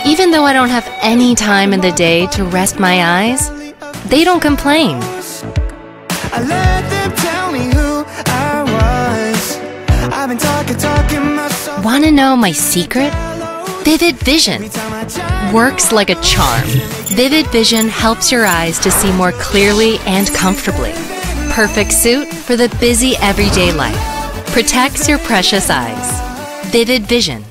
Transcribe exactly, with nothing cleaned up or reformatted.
Even though I don't have any time in the day to rest my eyes, they don't complain. I let them tell me who I was. I've been talking, talking myself. Want to know my secret? Vivid Vision works like a charm. Vivid Vision helps your eyes to see more clearly and comfortably. Perfect suit for the busy everyday life. Protects your precious eyes. Vivid Vision.